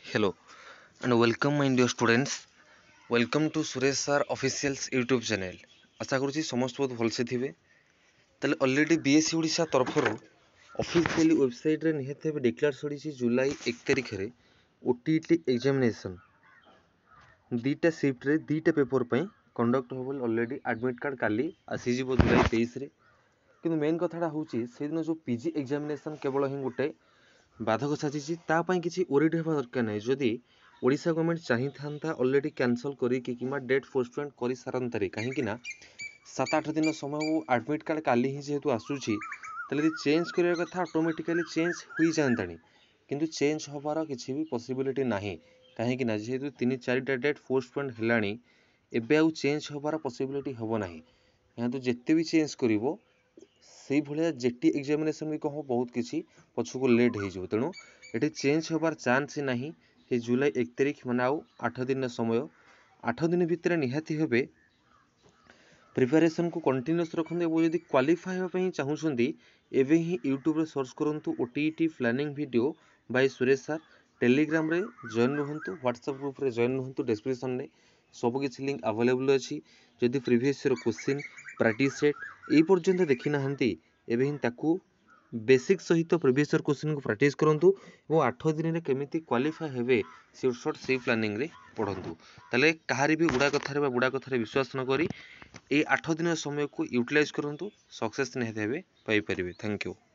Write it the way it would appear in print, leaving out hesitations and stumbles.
Hello and welcome my dear students. Welcome to Suresh sir officials YouTube channel. आशा करुँची समस्त बहुत भलसे थे already BSc Odisha तरफ officially website रे निहत declare सड़ी जुलाई 1 तारिख में ओटीटी एग्जामिनेशन दीटा शिफ्ट रे दीटा पेपर पर कंडक्ट हो अलरेडी एडमिट कार्ड काली आसीज जुलाई 23 रे कि मेन कथाटा हूँ से दिन जो पीजी एग्जामिनेशन केवल ही गोटे बाधक साजिश किसी ओरिड होगा दरकार नहीं जदि ओडिशा गवर्नमेंट चाहिए था अलरेडी कैंसल करके डेट पोस्टपोन कर सारंतारी कहीं 7-8 दिन समय वो एडमिट कार्ड काली ही जेहेतु आसूसी चेंज करने कथा ऑटोमेटिकली चेंज हो जाता किंतु चेंज होबार किसी भी पॉसिबिलिटी नहीं कहीं जेहेतु 3-4टा डेट पोस्टपोन है एवं चेंज होबार पॉसिबिलिटी हम ना यहाँ तो जिते भी चेंज कर से भाया जेटी एग्जामिनेशन भी कह बहुत किसी पछक लेट हो तेणु ये चेंज होबार चान्स ही ना ये जुलाई 1 तारिख मैंने आउ 8 दिन समय 8 दिन भितर निहाती हे प्रिपेरेसन को कंटिन्यूस रखते जब क्वालिफाई होगापी चाहूँगी एवं ही यूट्यूब सर्च करूँ OTT planning video by Suresh sir Telegram रे जॉइन रुहतु व्हाट्सएप ग्रुप रे जॉइन रुहतु डिस्क्रिप्शन में सबकि लिंक अवेलेबल अच्छी जदि previous year question practice set यही पर्यंत देखी ना एवं ताकू बेसिक सहित प्रीवियस ईयर क्वेश्चन को प्रैक्टिस करूँ और 8 दिन में केमी क्वालिफाई हे सियोर से प्लानिंग रे पढ़ु ताले कहारी भी उड़ा कथार बुढ़ा कथार विश्वास न करी 8 दिन समय को यूटिलाइज करूँ सक्सेस निहत पाइपर। Thank you.